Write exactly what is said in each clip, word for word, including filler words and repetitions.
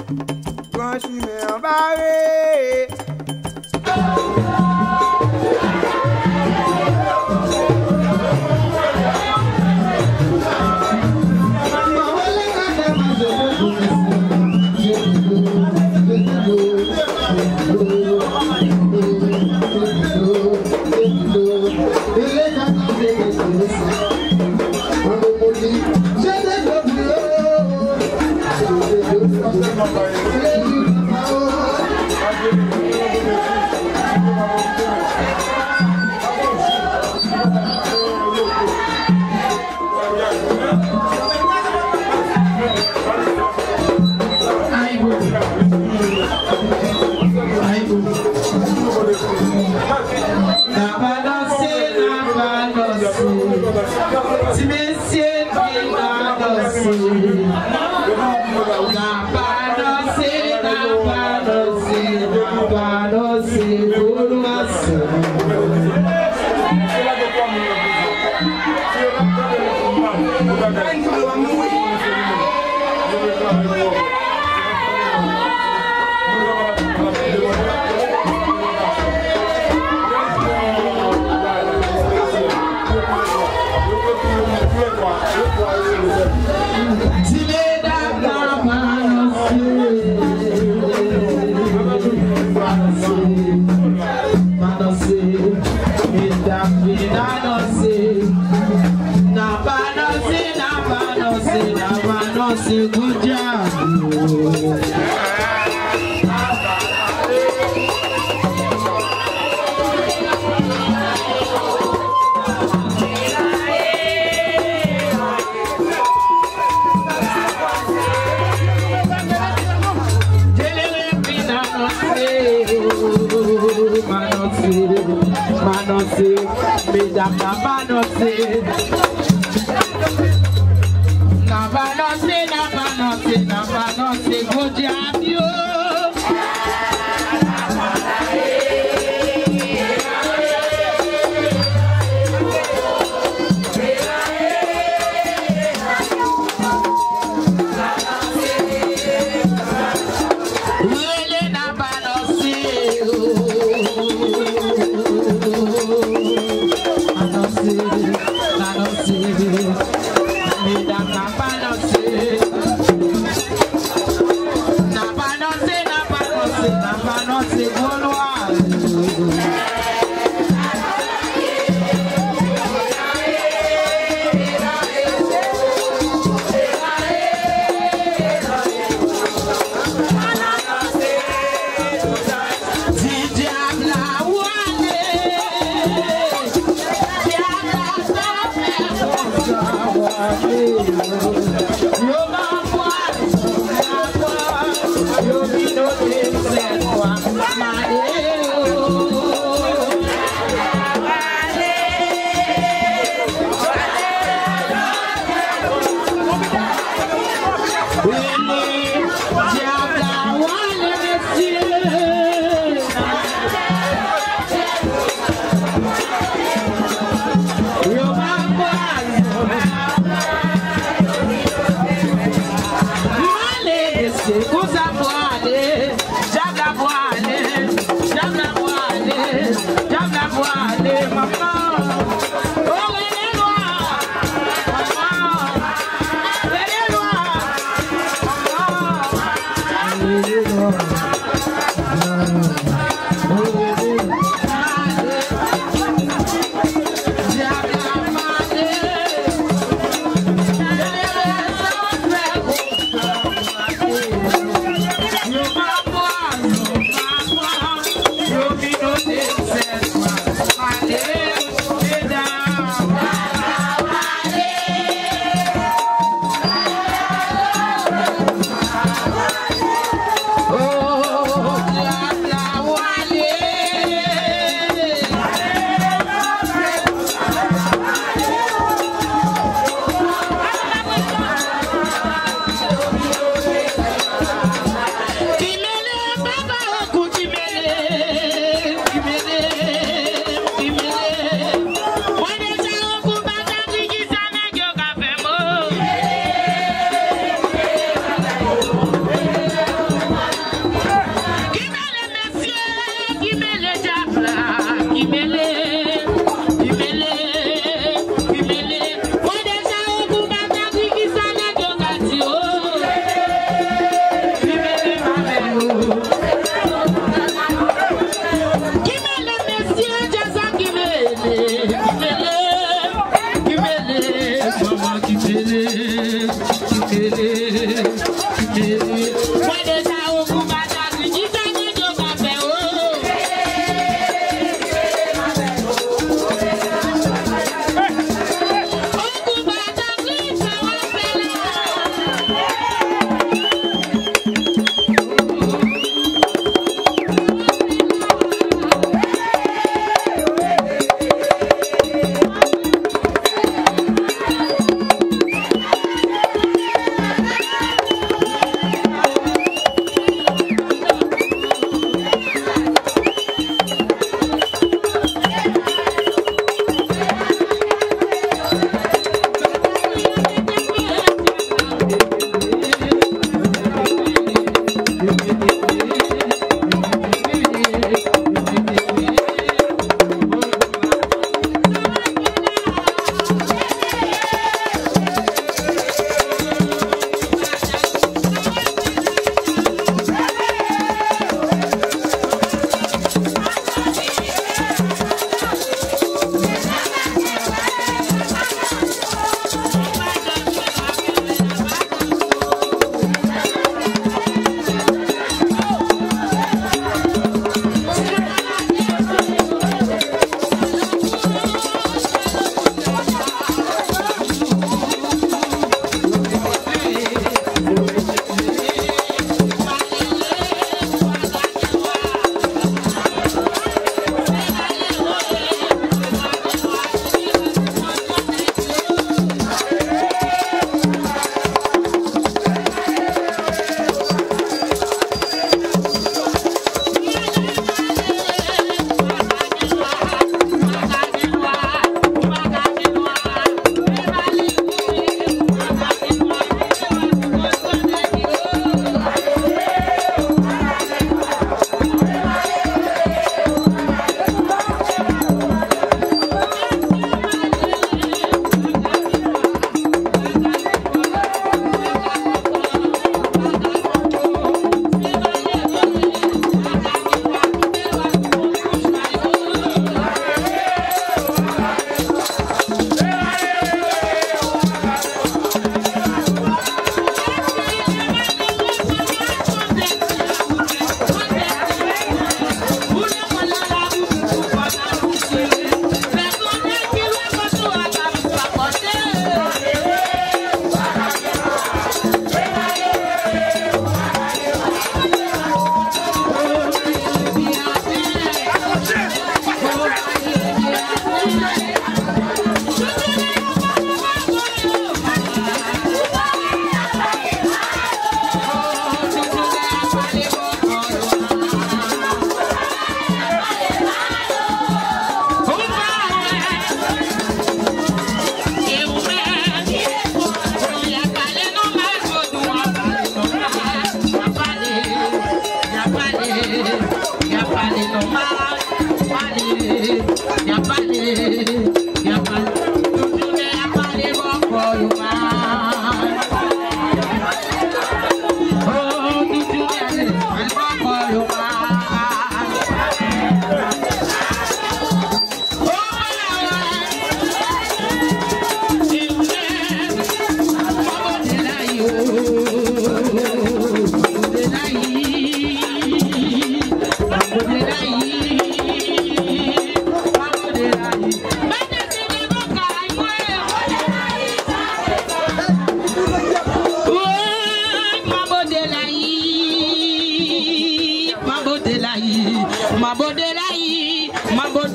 Quand je suis embarré. Napa no say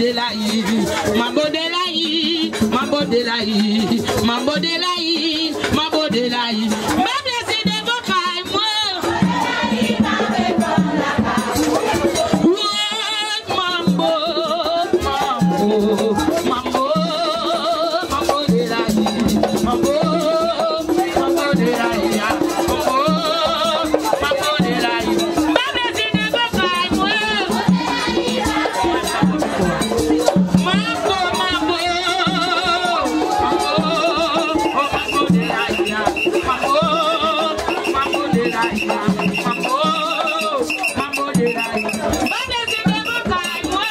Delaï, Mambo Delaï, Mambo Delaï, Mambo Delaï, Mambo Delaï. Ma blessé de vos cailles, moi. Mambo, Mambo, Mambo, Mambo Delaï, Mambo, Mambo Delaï, Mambo, Mambo Delaï. Ma blessé de vos cailles, moi. Mambo, Mambo, Mambo, Mambo Delaï, Mambo, Mambo Delaï, Mambo, Mambo Delaï. Ma blessé de vos cailles, moi.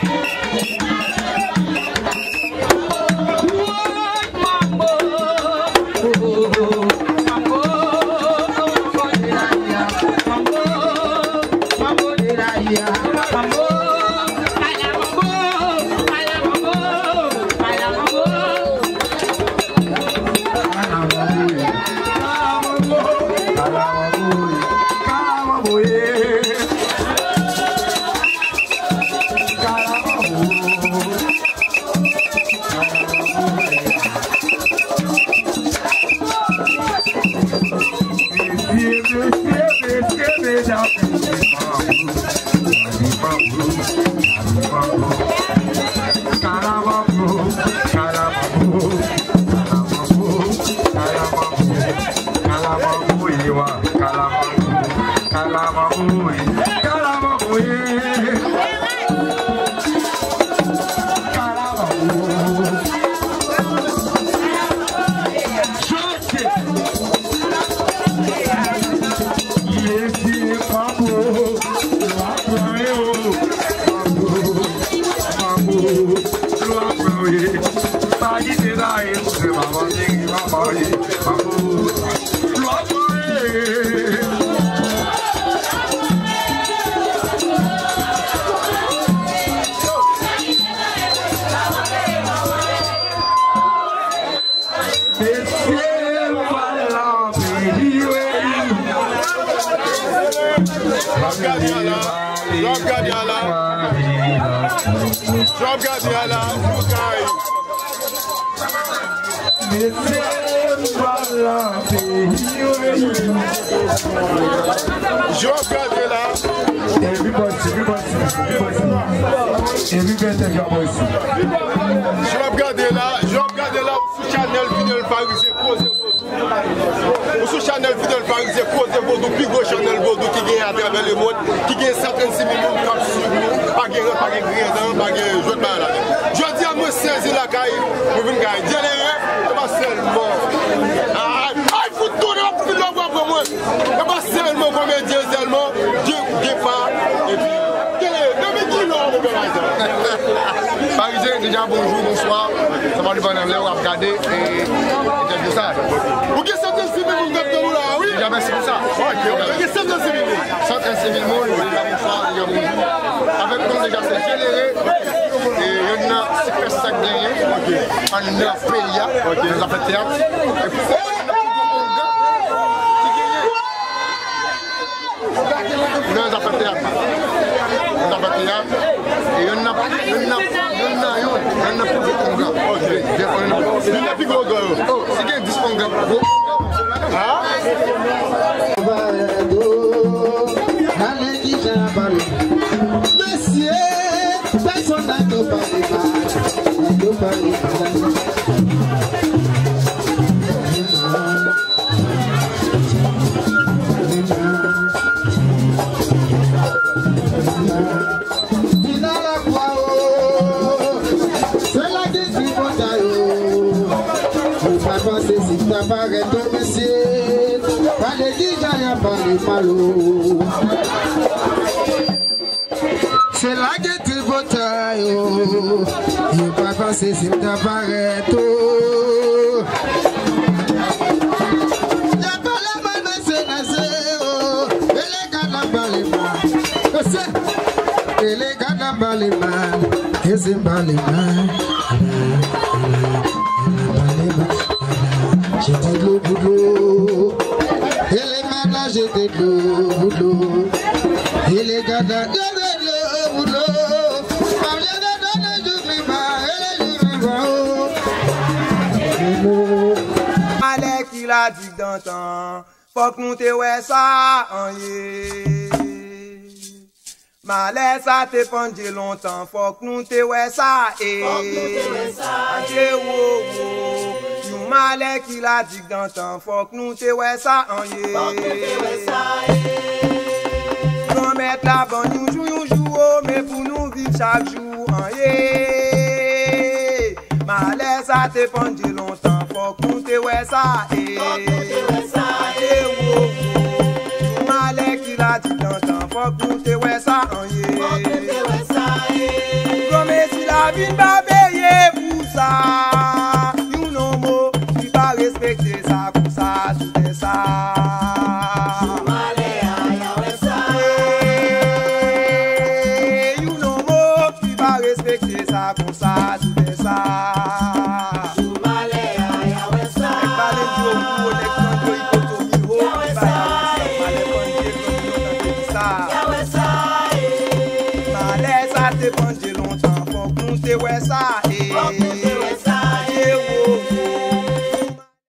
Parisien, déjà bonjour, bonsoir. Ça va du bon anglais, on va regarder et c'est ça. Vous qui êtes un civil, vous êtes là, oui? Déjà, merci pour ça. Ok, vous êtes un civil. Centre civil, déjà bonsoir, déjà bonjour. Avec nous, déjà, c'est généré. Et il y en a super sac gagné. On a Pélia, on a fait théâtre. Et puis, on a fait théâtre. On a fait théâtre. Et il y en a il y en a il y en a il y en a plus de congas. Ok. Il y en a plus de congas. Oh, c'est qu'il y a dix congas. Ah? Monsieur, personne n'a pas parlé. C'est là que tu batailles, il n'y a pas pensé si t'apparaît tout. Il n'y a pas la main de ce nazéo, et les gars n'ont pas les mains. Et les gars n'ont pas les mains, et c'est pas les mains. J'étais de l'eau pour l'eau, et les mains j'étais de l'eau pour l'eau, et les gars de l'eau pour l'eau. la dit dans temps, faut que nous te ouais ça en yé. Malais ça te pendé longtemps, faut que nous te ouais ça eh. Faut que nous te ouais ça eh. Wo wo. You malais qui la dit dans temps, faut que nous te ouais ça en yé. Faut que nous te ouais ça eh. Nous mettre la bande nous jou nous jou mais pour nous vivre chaque jour en yé. Malais ça te pendé longtemps, faut que nous te ouais ça eh. Faut que nous te ouais ça eh. Wo wo. Malais qui la dit dans temps, faut que nous te ouais ça en yé. Faut que nous te ouais ça eh. Comme si la vie va payer.